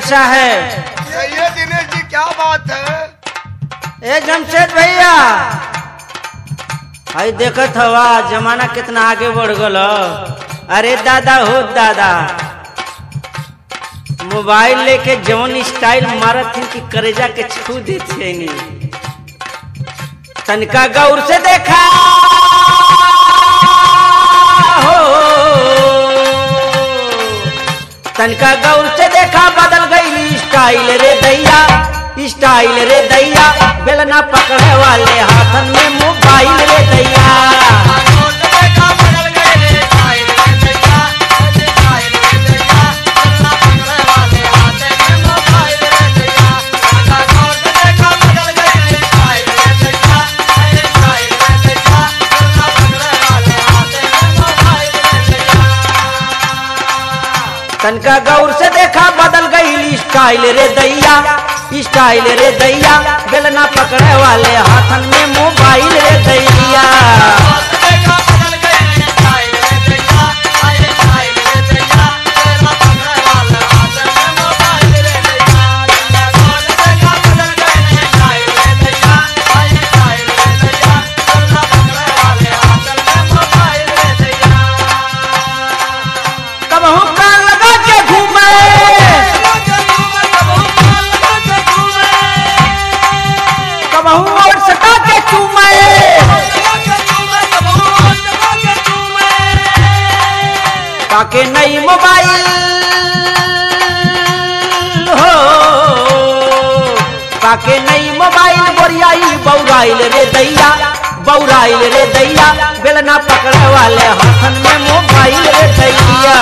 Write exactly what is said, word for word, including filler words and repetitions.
साहब। सही है दिनेश जी, क्या बात है? ए जमशेद भैया, आई देखत हवा जमाना कितना आगे बढ़ गल। अरे दादा हो दादा, मोबाइल लेके जवन स्टाइल मारत थी कि करेजा के छू देते नहीं। तनिका गौर से देखा हो, तनिका गौर से देखा बदल गई स्टाइल रे दैया, स्टाइल रे दैया। बेलना पकड़े वाले हाथन में मोबाइल रे दैया। तनका गौर से देखा बदल गई स्टाइल रे दैया, स्टाइल रे दैया। बेलना पकड़े वाले हाथन में मोबाइल रे दैया। पाके नई मोबाइल हो, पाके नई मोबाइल बोरियाई बौराइल रे दैया, बौराइल रे दैया। बेलना पकड़े वाले हाथन में मोबाइल रे दैया।